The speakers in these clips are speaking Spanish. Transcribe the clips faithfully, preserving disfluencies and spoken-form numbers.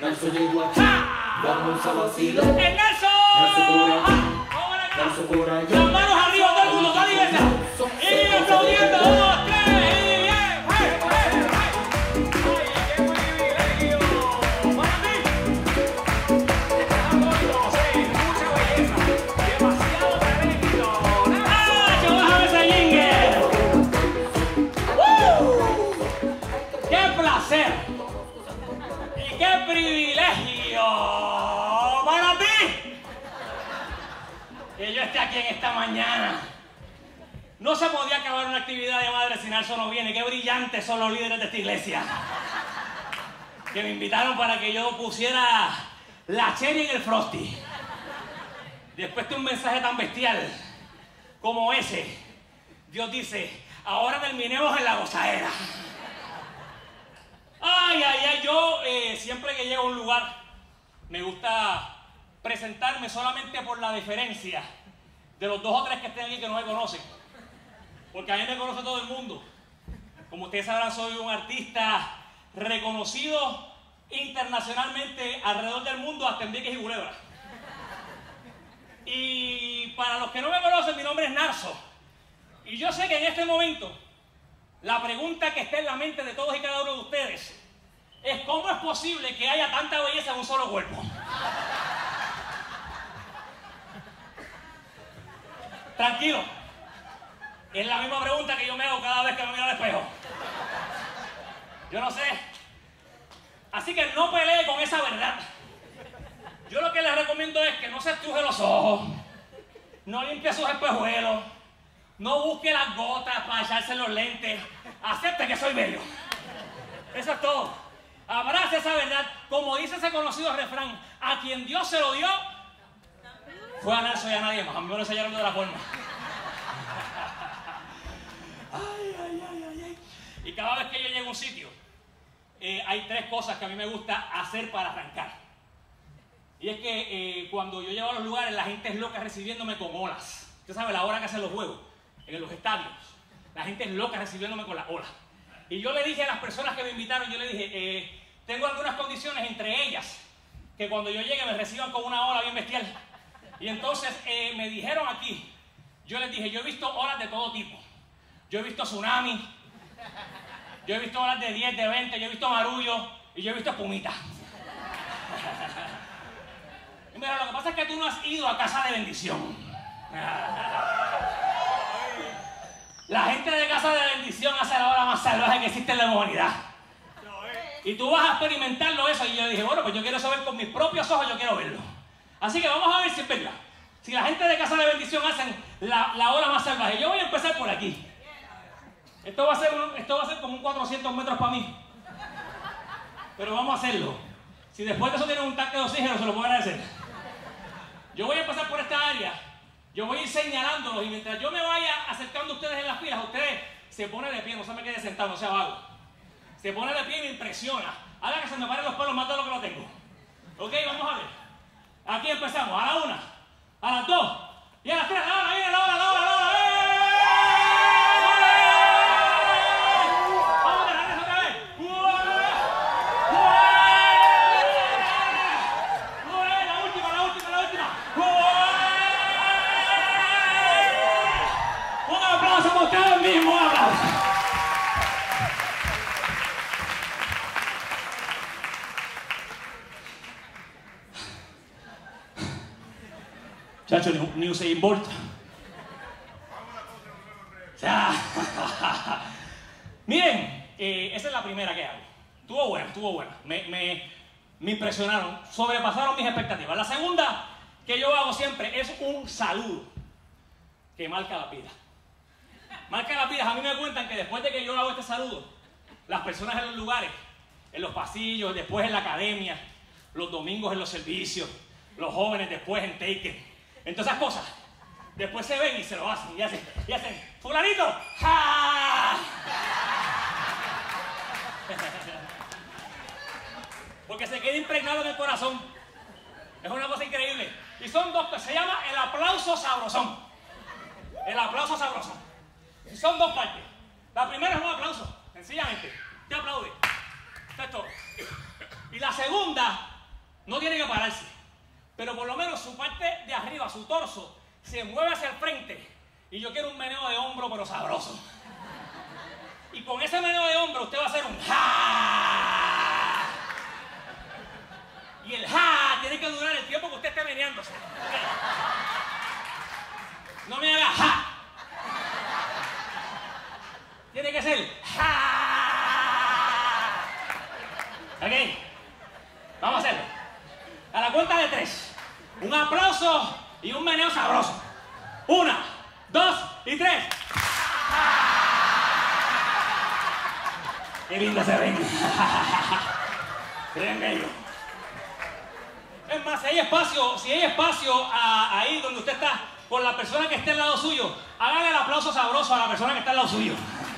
Nelson llegó aquí, vamos a vacilar. ¡El Nelson! Nelson por aquí, ¡Ahora acá! Nelson por allá. ¡Las manos arriba todo el mundo! ¡Está diversa! ¡Y aplaudiendo! ¡Dos, tres! ¡Y bien! ¡Hey, hey, hey! ¡Ay, qué privilegio! ¡Para mí! Sí, mucha belleza, demasiado talento. ¡Ah, que bájame ese jingle! ¡Woo! ¡Qué placer! ¡Y qué privilegio para ti! Que yo esté aquí en esta mañana. No se podía acabar una actividad de madre si Nelson no viene. Qué brillantes son los líderes de esta iglesia. Que me invitaron para que yo pusiera la cherry en el frosty. Después de un mensaje tan bestial como ese, Dios dice, ahora terminemos en la gozadera. Ay, ay, ay, yo eh, siempre que llego a un lugar me gusta presentarme solamente por la deferencia de los dos o tres que estén aquí que no me conocen. Porque a mí me conoce todo el mundo. Como ustedes sabrán, soy un artista reconocido internacionalmente alrededor del mundo, hasta en Vieques y Culebra. Y para los que no me conocen, mi nombre es Narso. Y yo sé que en este momento la pregunta que está en la mente de todos y cada uno de ustedes es ¿cómo es posible que haya tanta belleza en un solo cuerpo? Tranquilo, es la misma pregunta que yo me hago cada vez que me miro al espejo. Yo no sé. Así que no pelee con esa verdad. Yo lo que les recomiendo es que no se estruje los ojos, no limpie sus espejuelos, no busque las gotas para echarse en los lentes. Acepte que soy bello. Eso es todo. Abrace esa verdad. Como dice ese conocido refrán, a quien Dios se lo dio, fue a Nelson y a nadie más. A mí me lo enseñaron de otra forma. Ay, ay, ay, ay, ay. Y cada vez que yo llego a un sitio, eh, hay tres cosas que a mí me gusta hacer para arrancar. Y es que eh, cuando yo llego a los lugares, la gente es loca recibiéndome con olas. Usted sabe la hora que hacen los juegos en los estadios. La gente es loca recibiéndome con las olas. Y yo le dije a las personas que me invitaron, yo le dije, eh, tengo algunas condiciones, entre ellas, que cuando yo llegue me reciban con una ola bien bestial. Y entonces eh, me dijeron aquí, yo les dije, yo he visto olas de todo tipo. Yo he visto tsunami, yo he visto olas de diez, de veinte, yo he visto marullo y yo he visto espumita. Y mira, lo que pasa es que tú no has ido a Casa de Bendición. La gente de Casa de Bendición hace la ola más salvaje que existe en la humanidad. Y tú vas a experimentarlo eso. Y yo dije, bueno, pues yo quiero saber con mis propios ojos, yo quiero verlo. Así que vamos a ver si es verdad. Si la gente de Casa de Bendición hacen la, la ola más salvaje. Yo voy a empezar por aquí. Esto va a ser, un, esto va a ser como un cuatrocientos metros para mí. Pero vamos a hacerlo. Si después de eso tienen un tanque de oxígeno, se lo puedo agradecer. Yo voy a empezar por esta área. Yo voy a ir señalándolos. Y mientras yo me vaya acercando a ustedes en las filas, ustedes se ponen de pie. No se me quede sentado, no sea vago. Se pone de pie y me impresiona. Haga que se me paren los pelos más de lo que lo tengo. Ok, vamos a ver. Aquí empezamos. A la una, a las dos y a las tres. La hora, viene la hora, la hora, la hora. Chacho, ni, ni Usain Bolt. Miren, eh, esa es la primera que hago. Estuvo buena, estuvo buena. Me, me, me impresionaron, sobrepasaron mis expectativas. La segunda que yo hago siempre es un saludo que marca la vida. Marca las vidas. A mí me cuentan que después de que yo hago este saludo, las personas en los lugares, en los pasillos, después en la academia, los domingos en los servicios, los jóvenes después en Taken, en todas esas cosas, después se ven y se lo hacen y hacen, y hacen, fulanito, ¡ja! Porque se queda impregnado en el corazón. Es una cosa increíble. Y son dos que se llama el aplauso sabrosón. El aplauso sabrosón. Y son dos partes. La primera es un aplauso, sencillamente. Te aplaude. Esto es todo. Y la segunda no tiene que pararse, pero por lo menos su parte de arriba, su torso, se mueve hacia el frente. Y yo quiero un meneo de hombro, pero sabroso. Y con ese meneo de hombro usted va a hacer un ja. Y el ja tiene que durar el tiempo que usted esté meneándose. ¿Okay? No me haga ja. Tiene que ser ja. ¿Ok? Vamos a hacerlo. A la cuenta de tres. Un aplauso y un meneo sabroso. Una, dos y tres. ¡Qué lindo se ven! ¡Qué bello! Es más, si hay espacio, si hay espacio a, ahí donde usted está, con la persona que esté al lado suyo, hágale el aplauso sabroso a la persona que está al lado suyo.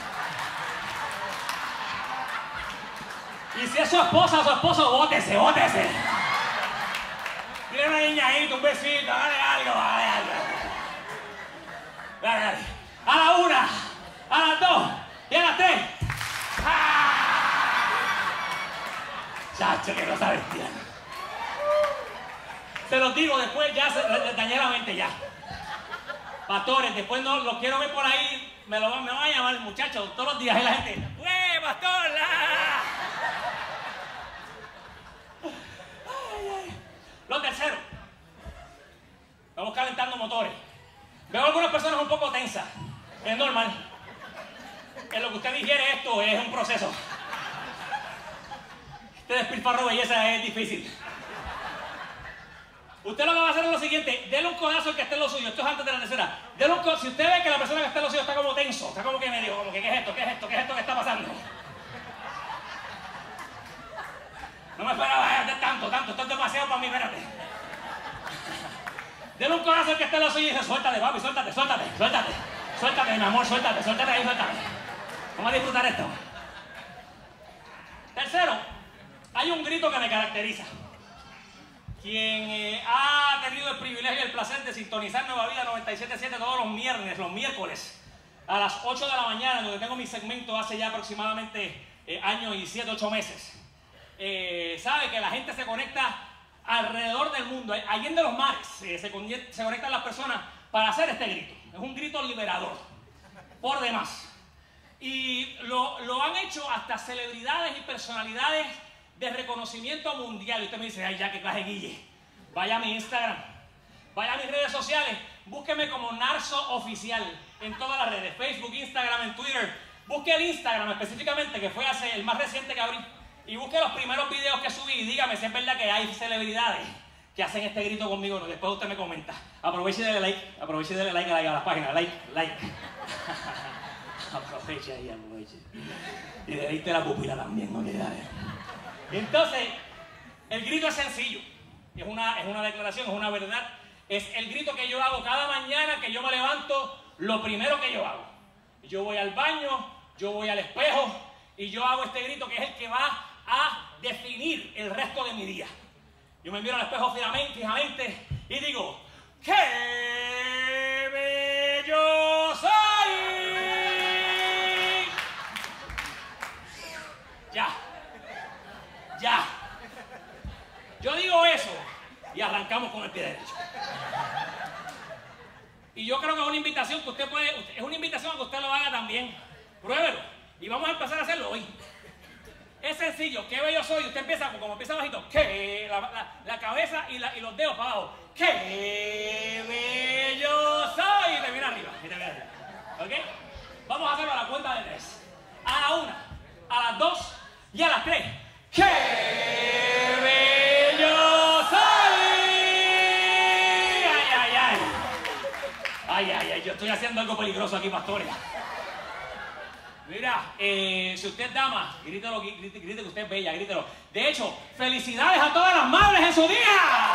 Y si es su esposa o su esposo, bótese, bótese. Tiene una niñadita, un besito, dale algo, dale algo. Dale, dale. A la una, a las dos y a las tres. Chacho, que no sabes, tía. Se los digo, después ya se dañé la mente ya. Pastores, después no los quiero ver por ahí, me, lo, me van a llamar, muchachos, todos los días y la gente. ¡Ué, pastor! ¡Ah! Ay, ay. Lo tercero. Vamos calentando motores. Veo algunas personas un poco tensas. Es normal. En lo que usted digiere esto es un proceso. Este despilfarro belleza es difícil. Usted lo que va a hacer es lo siguiente, dele un codazo al que esté en lo suyo, esto es antes de la tercera. Dele un codazo, si usted ve que la persona que está en lo suyo está como tenso, está como que medio, como que ¿qué es esto? ¿Qué es esto? ¿Qué es esto que está pasando? No me esperaba de tanto, tanto, esto es demasiado para mí, espérate. Dele un codazo al que esté en lo suyo y dice, suéltate, papi, suéltate, suéltate, suéltate, suéltate, mi amor, suéltate, suéltate ahí, suéltate. Vamos a disfrutar esto. Tercero, hay un grito que me caracteriza. Quien eh, ha tenido el privilegio y el placer de sintonizar Nueva Vida noventa y siete punto siete todos los viernes, los miércoles, a las ocho de la mañana, donde tengo mi segmento hace ya aproximadamente eh, año y siete, ocho meses, eh, sabe que la gente se conecta alrededor del mundo, allende los mares, eh, se, con, se conectan las personas para hacer este grito. Es un grito liberador, por demás. Y lo, lo han hecho hasta celebridades y personalidades de reconocimiento mundial. Y usted me dice, ay, ya, que clase Guille. Vaya a mi Instagram, vaya a mis redes sociales, búsqueme como Narso Oficial en todas las redes, Facebook, Instagram, en Twitter. Busque el Instagram específicamente, que fue hace el más reciente que abrí, y busque los primeros videos que subí y dígame si es verdad que hay celebridades que hacen este grito conmigo. Después usted me comenta. Aproveche y dele like, aproveche y dele like a las páginas, like, like. Aproveche ahí, aproveche. Y deleite la pupila también, no queda. Entonces, el grito es sencillo, es una, es una declaración, es una verdad. Es el grito que yo hago cada mañana que yo me levanto, lo primero que yo hago. Yo voy al baño, yo voy al espejo y yo hago este grito que es el que va a definir el resto de mi día. Yo me miro al espejo fijamente, fijamente y digo, ¡qué bello soy! Ya. Ya. Yo digo eso y arrancamos con el pie derecho. Y yo creo que es una invitación que usted puede, es una invitación a que usted lo haga también. Pruébelo. Y vamos a empezar a hacerlo hoy. Es sencillo. Qué bello soy. Usted empieza, como empieza bajito, que la, la, la cabeza y, la, y los dedos para abajo. Qué bello soy. Y termina arriba. Y termina arriba. ¿Ok? Vamos a hacerlo a la cuenta de tres. A la una, a las dos y a las tres. ¡Qué bello soy! ¡Ay, ay, ay! ¡Ay, ay, ay! Yo estoy haciendo algo peligroso aquí, pastores. Mira, eh, si usted es dama, grítelo, grite, grite que usted es bella, grítelo. De hecho, felicidades a todas las madres en su día.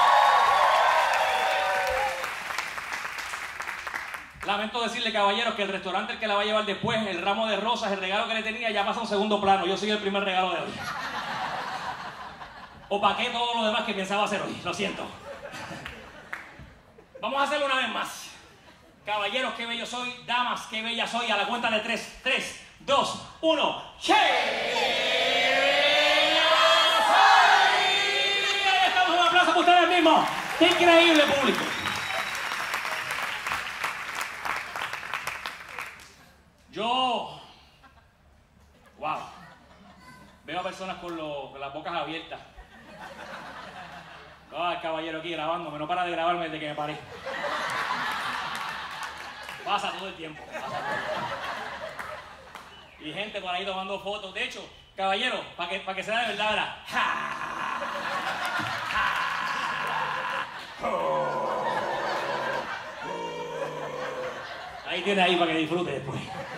Lamento decirle, caballeros, que el restaurante el que la va a llevar después, el ramo de rosas, el regalo que le tenía, ya pasa a un segundo plano. Yo soy el primer regalo de hoy. Opaqué todo lo demás que pensaba hacer hoy. Lo siento. Vamos a hacerlo una vez más. Caballeros, qué bello soy. Damas, qué bella soy. A la cuenta de tres. Tres, dos, uno. ¡Qué bello soy! mismo. ¡Qué increíble público! Yo, wow, veo a personas con, lo, con las bocas abiertas. Ah, el caballero aquí grabándome, no para de grabarme desde que me paré. Pasa todo el tiempo, pasa todo el tiempo. Y gente por ahí tomando fotos. De hecho, caballero, para que, pa que sea de verdad, ¿verdad? Ahí tiene ahí para que disfrute después.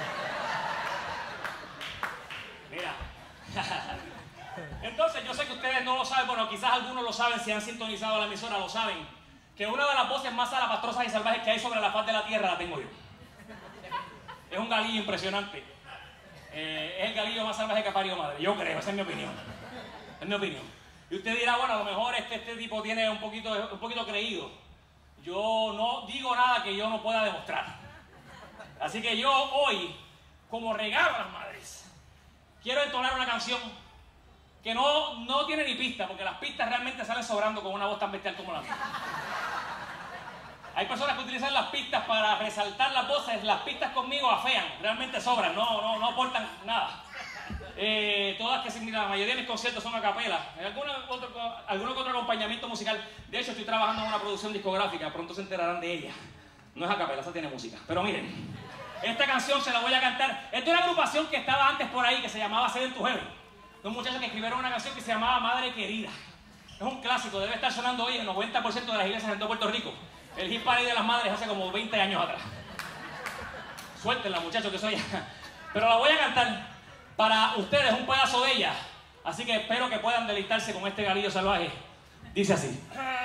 Mira. Entonces, yo sé que ustedes no lo saben, bueno, quizás algunos lo saben, si han sintonizado la emisora, lo saben, que una de las voces más salapastrosas y salvajes que hay sobre la faz de la tierra la tengo yo. Es un galillo impresionante. Eh, es el galillo más salvaje que ha parido madre. Yo creo, esa es mi opinión. Es mi opinión. Y usted dirá, bueno, a lo mejor este, este tipo tiene un poquito, un poquito creído. Yo no digo nada que yo no pueda demostrar. Así que yo hoy, como regalo a las madres, quiero entonar una canción que no, no tiene ni pista, porque las pistas realmente salen sobrando con una voz tan bestial como la mía. Hay personas que utilizan las pistas para resaltar las voces, las pistas conmigo afean, realmente sobran, no, no, no aportan nada. Eh, todas que la mayoría de mis conciertos son a capela, hay alguno otro, alguno que otro acompañamiento musical. De hecho, estoy trabajando en una producción discográfica, pronto se enterarán de ella. No es a capela, esa tiene música. Pero miren, esta canción se la voy a cantar. Esta es una agrupación que estaba antes por ahí, que se llamaba Seven to Heaven. Dos muchachos que escribieron una canción que se llamaba Madre Querida. Es un clásico, debe estar sonando hoy en el noventa por ciento de las iglesias en todo Puerto Rico. El hit party de las madres hace como veinte años atrás. Suéltenla, muchachos, que soy. Pero la voy a cantar para ustedes, un pedazo de ella. Así que espero que puedan deleitarse con este galillo salvaje. Dice así.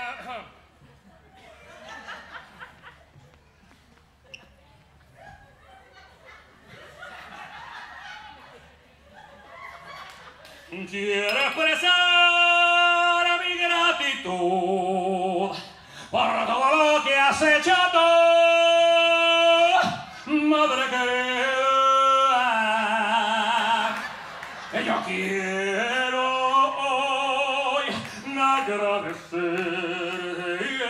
Quiero expresar mi gratitud por todo lo que has hecho tú, madre querida. Yo quiero hoy agradecerte.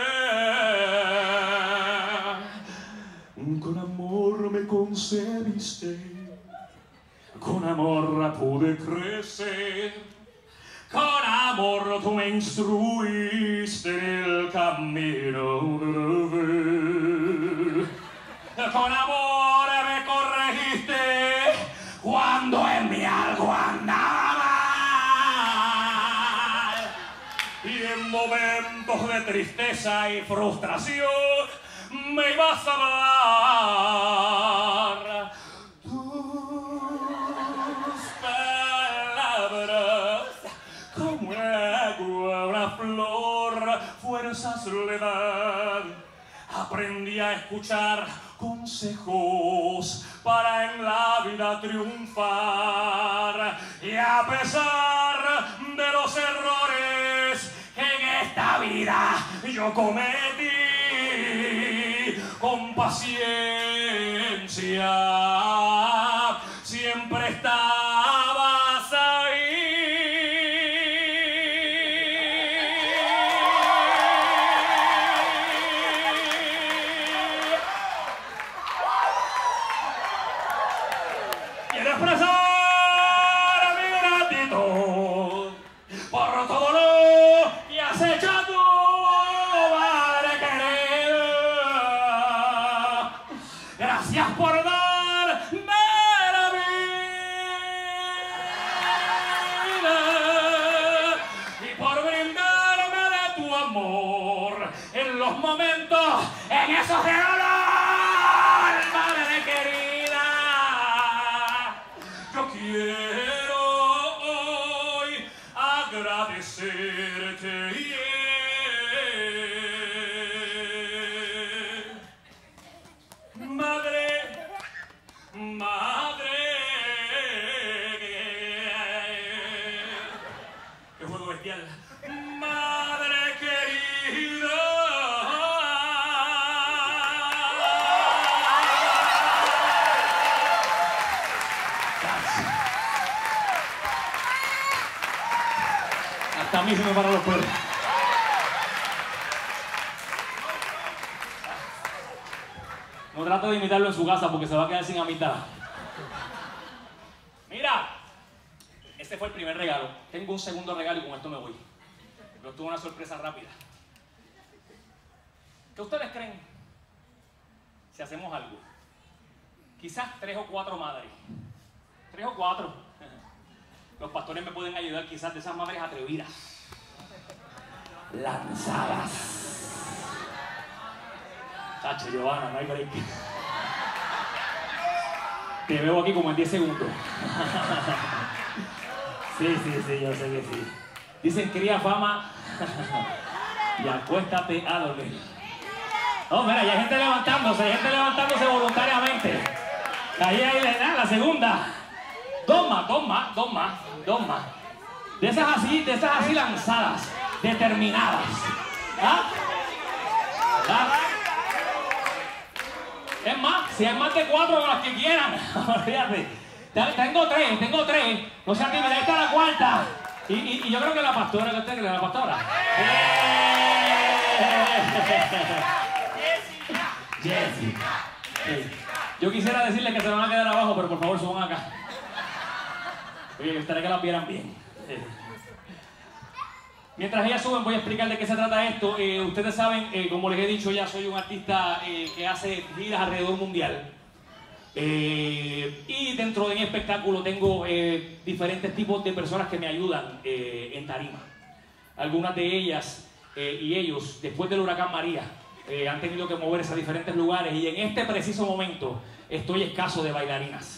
Con amor me concebiste, con amor pude crecer, con amor tú me instruiste en el camino de ver. Con amor me corregiste cuando en mí algo andaba mal. Y en momentos de tristeza y frustración me ibas a hablar. Fuerza, soledad, aprendí a escuchar consejos para en la vida triunfar. Y a pesar de los errores que en esta vida yo cometí, con paciencia siempre estabas ahí. Expresar mi gratitud por todo lo que has hecho tú, madre querida. Gracias por darme la vida y por brindarme de tu amor en los momentos, en esos de dolor, madre querida. Quiero hoy agradecerte. Madre, madre, qué juego bestial. Madre querida. Hasta a mí se me paran los pelos. No trate de imitarlo en su casa porque se va a quedar sin amistad. Mira, este fue el primer regalo. Tengo un segundo regalo y con esto me voy. Pero tuve una sorpresa rápida. ¿Qué ustedes creen si hacemos algo? Quizás tres o cuatro madres. Tres o cuatro. Los pastores me pueden ayudar, quizás, de esas madres atrevidas. Lanzadas. Chacho, Giovanna, no hay break. Te veo aquí como en diez segundos. Sí, sí, sí, yo sé que sí. Dicen cría fama y acuéstate a dormir. Oh, mira, ya hay gente levantándose, hay gente levantándose voluntariamente. Ahí, ahí, le da la segunda. Dos más, dos más, dos más, dos más. De esas así, de esas así lanzadas, determinadas. ¿Ah? ¿Ah? Es más, si hay más de cuatro, las que quieran. Fíjate. Tengo tres, tengo tres. No sea tímida, esta es la cuarta. Y, y, y yo creo que la pastora, ¿qué usted cree? ¿La pastora? Jessica. Sí. Yo quisiera decirle que se van a quedar abajo, pero por favor suban acá. Oye, me gustaría que las vieran bien. Sí. Mientras ellas suben, voy a explicar de qué se trata esto. Eh, ustedes saben, eh, como les he dicho, ya soy un artista eh, que hace giras alrededor mundial. Eh, y dentro de mi espectáculo tengo eh, diferentes tipos de personas que me ayudan eh, en tarima. Algunas de ellas eh, y ellos, después del huracán María, eh, han tenido que moverse a diferentes lugares y en este preciso momento estoy escaso de bailarinas.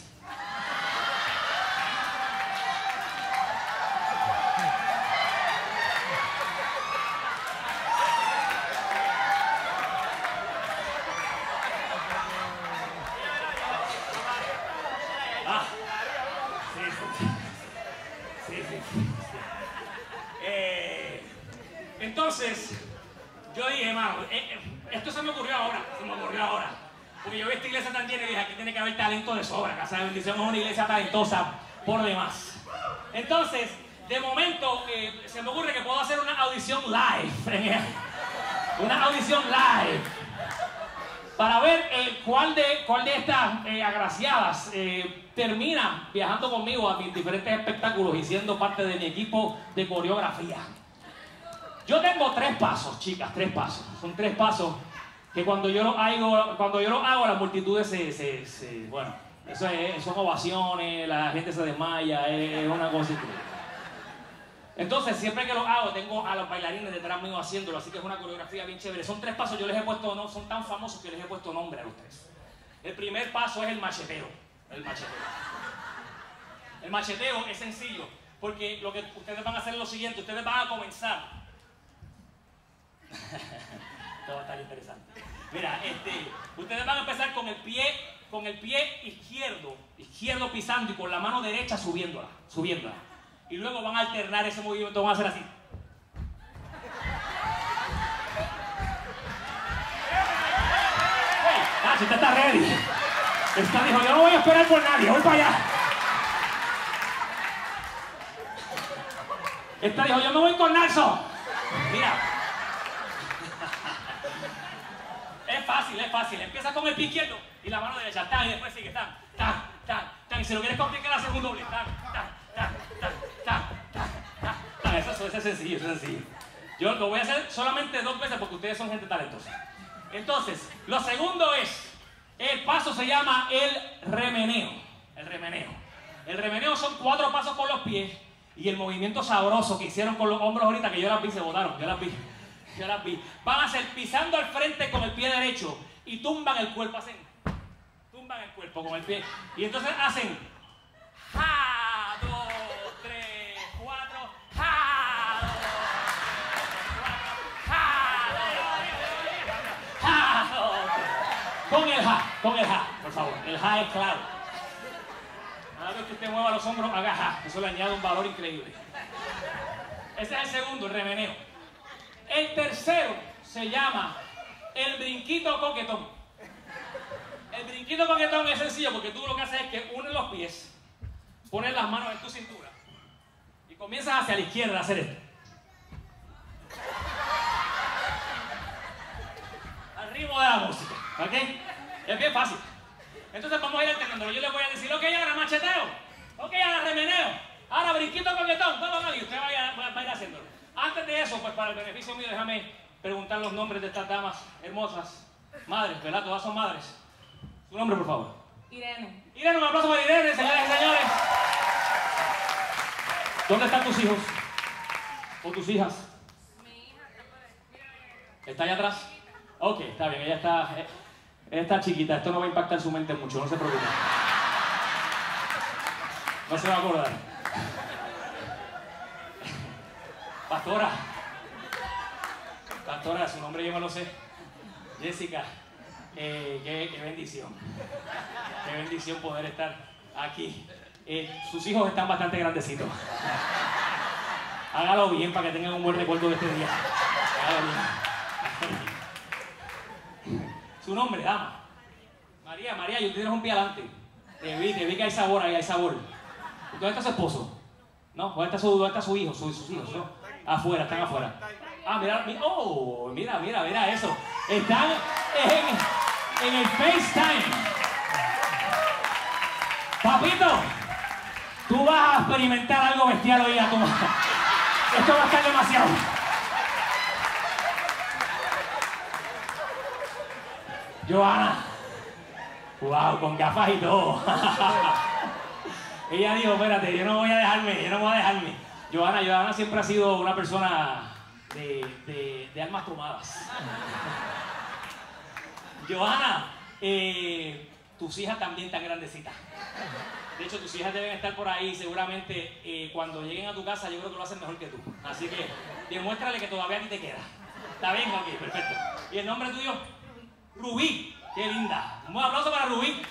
Entonces, yo dije, hermano, eh, esto se me ocurrió ahora, se me ocurrió ahora. Porque yo vi esta iglesia tan llena y dije, aquí tiene que haber talento de sobra. Casa de Bendición es una iglesia talentosa por demás. Entonces, de momento, eh, se me ocurre que puedo hacer una audición live. Una audición live. Para ver eh, cuál, de, cuál de estas eh, agraciadas eh, termina viajando conmigo a mis diferentes espectáculos y siendo parte de mi equipo de coreografía. Yo tengo tres pasos, chicas, tres pasos. Son tres pasos que cuando yo los hago, cuando yo los hago las multitudes se, se, se bueno, eso es, son ovaciones, la gente se desmaya, es una cosa increíble. Entonces, siempre que los hago, tengo a los bailarines detrás mío haciéndolo, así que es una coreografía bien chévere. Son tres pasos, yo les he puesto, no, son tan famosos que les he puesto nombre a los tres. El primer paso es el macheteo, el macheteo. El macheteo es sencillo, porque lo que ustedes van a hacer es lo siguiente, ustedes van a comenzar. Todo va a estar interesante. Mira, este, ustedes van a empezar con el pie, con el pie izquierdo, izquierdo pisando y con la mano derecha subiéndola, subiéndola. Y luego van a alternar ese movimiento, van a hacer así. Hey, ah, si usted está ready. Esta dijo, yo no voy a esperar por nadie, voy para allá. Esta dijo, yo me voy con Nelson. Mira. Es fácil, es fácil. Empieza con el pie izquierdo y la mano derecha. Tan, y después sigue. Tan, tan, tan, tan. Y si lo quieres complicar, haces un doble. Tan, tan, tan, tan, tan, tan, tan, tan. Eso, eso es sencillo, eso es sencillo. Yo lo voy a hacer solamente dos veces porque ustedes son gente talentosa. Entonces, lo segundo es, el paso se llama el remeneo. El remeneo. El remeneo son cuatro pasos con los pies y el movimiento sabroso que hicieron con los hombros ahorita, que yo las vi, se botaron, yo las vi. Yo las vi. Van a hacer pisando al frente con el pie derecho y tumban el cuerpo, hacen, tumban el cuerpo con el pie. Y entonces hacen, ja, dos, tres, cuatro, ja, dos, ja, dos, ja, dos, con el ja, con el ja, por favor. El ja es clave. Cada vez que usted mueva los hombros, haga ja. Eso le añade un valor increíble. Ese es el segundo, el remeneo. El tercero se llama el brinquito coquetón. El brinquito coquetón es sencillo porque tú lo que haces es que unes los pies, pones las manos en tu cintura y comienzas hacia la izquierda a hacer esto. Al ritmo de la música, ¿ok? Es bien fácil. Entonces vamos a ir alternando. Yo les voy a decir, ok, ahora macheteo. Ok, ahora remeneo. Ahora brinquito coquetón. Vamos, vamos, y usted vaya, va a ir haciéndolo. Antes de eso, pues para el beneficio mío, déjame preguntar los nombres de estas damas hermosas. Madres, ¿verdad? Todas son madres. Su nombre, por favor. Irene. Irene, un aplauso para Irene, señoras y señores. ¿Dónde están tus hijos? ¿O tus hijas? Mi hija está por ahí. Mira, mira. ¿Está allá atrás? Ok, está bien, ella está, ella está chiquita, esto no va a impactar su mente mucho, no se preocupe. No se va a acordar. Pastora. Pastora, su nombre yo me lo sé. Jessica, eh, qué, qué bendición. Qué bendición poder estar aquí. Eh, sus hijos están bastante grandecitos. Hágalo bien para que tengan un buen recuerdo de este día. Hágalo bien. Su nombre, dama. María, María, y usted tienes un pie adelante. Te vi, te vi que hay sabor ahí, hay sabor. ¿Dónde está su esposo? ¿No? ¿Dónde está su, dónde está su hijo? Su, sus hijos, ¿no? Afuera, están afuera. Ah, mira, mira, oh, mira, mira, mira eso. Están en, en el FaceTime. Papito, tú vas a experimentar algo bestial hoy a tu madre. Esto va a estar demasiado. Johanna. Wow, con gafas y todo. Ella dijo, espérate, yo no voy a dejarme, yo no voy a dejarme. Johanna, Johanna siempre ha sido una persona de, de, de almas tomadas. Johanna, eh, tus hijas también están grandecitas. De hecho, tus hijas deben estar por ahí. Seguramente eh, cuando lleguen a tu casa, yo creo que lo hacen mejor que tú. Así que demuéstrale que todavía a ti te queda. ¿Está bien? Ok, perfecto. ¿Y el nombre tuyo? Rubí. Qué linda. Un buen aplauso para Rubí.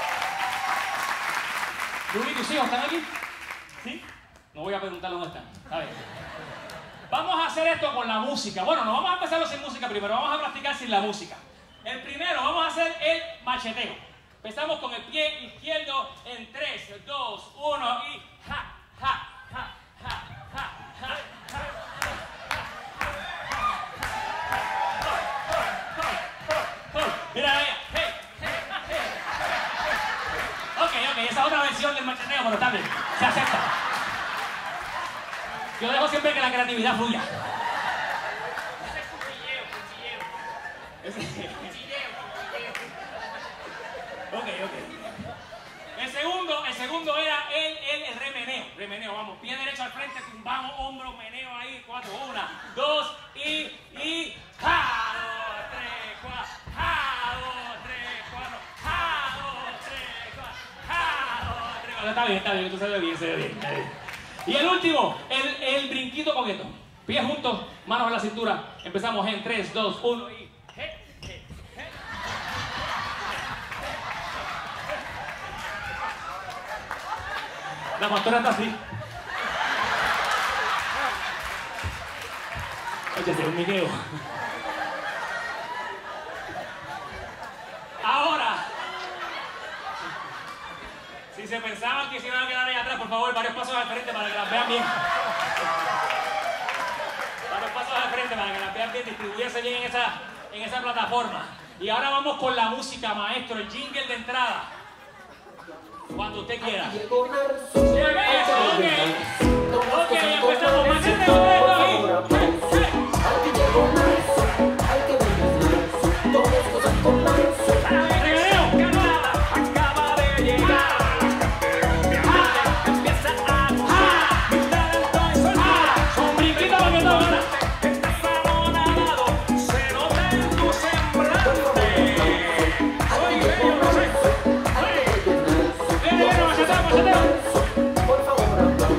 Rubí, ¿tus hijos están aquí? ¿Sí? No voy a preguntarle dónde están. Está bien. Vamos a hacer esto con la música. Bueno, no vamos a empezarlo sin música primero. Vamos a practicar sin la música. El primero, vamos a hacer el macheteo. Empezamos con el pie izquierdo en tres, dos, uno y ja, ja, ja, ja, ja, ja, ja. Mira, ella. Hey, hey, hey. Ok, ok, esa es otra versión del macheteo, pero está bien. Se acepta. Yo dejo siempre que la creatividad fluya. Ese es cuchilleo, cuchilleo. Ese es cuchilleo, cuchilleo. Ok, ok. El segundo, el segundo era el, el, el remeneo. Remeneo, vamos. Pie derecho al frente, tumbamos, hombros, meneo ahí. Cuatro, una, dos y, y, ja, dos, tres, cuatro, ja, dos, tres, cuatro, ja, dos, tres, cuatro, ja, dos, tres, cuatro. Está bien, está bien, esto se ve bien, se ve bien, está bien. Y el último, el, el brinquito coqueto. Pies juntos, manos en la cintura. Empezamos en tres, dos, uno y... La pastora está así. Oye, es un miqueo. Ahora, si se pensaban que se iban a quedar ahí atrás, por favor, varios pasos al frente para que las vean bien. Varios pasos al frente para que las vean bien, distribuirse bien en esa, en esa plataforma. Y ahora vamos con la música, maestro, el jingle de entrada. Cuando usted quiera. ¿Se ve eso? Ok. Ok, empezamos. Macheteo de esto ahí. Regaleo. Acaba de llegar. Empieza a mojar. Con brinquito para que todo gana. Estás abonado. Se nota en tu semblante. Oye, yo no sé. Por favor,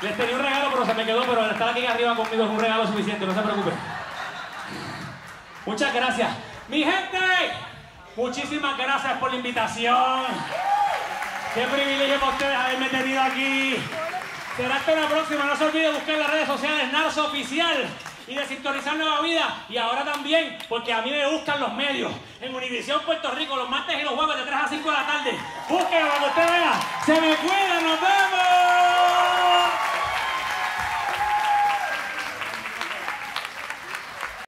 Les tenía un regalo, pero se me quedó, pero al estar aquí arriba conmigo es un regalo suficiente, no se preocupen. Muchas gracias. Mi gente, muchísimas gracias por la invitación. Qué privilegio para ustedes haberme tenido aquí. Será hasta la próxima. No se olvide buscar en las redes sociales Narso Oficial y de sintonizar Nueva Vida. Y ahora también, porque a mí me buscan los medios. En Univisión Puerto Rico, los martes y los jueves de tres a cinco de la tarde. Búsquenlo para que usted vea. Se me cuida, nos vemos.